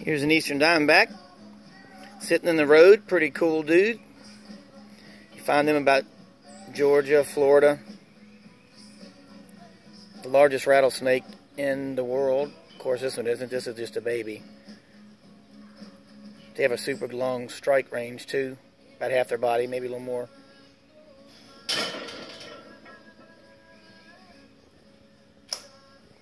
Here's an eastern diamondback sitting in the road. Pretty cool dude. You find them about Georgia, Florida. The largest rattlesnake in the world. Of course, this one isn't. This is just a baby. They have a super long strike range too. About half their body, maybe a little more.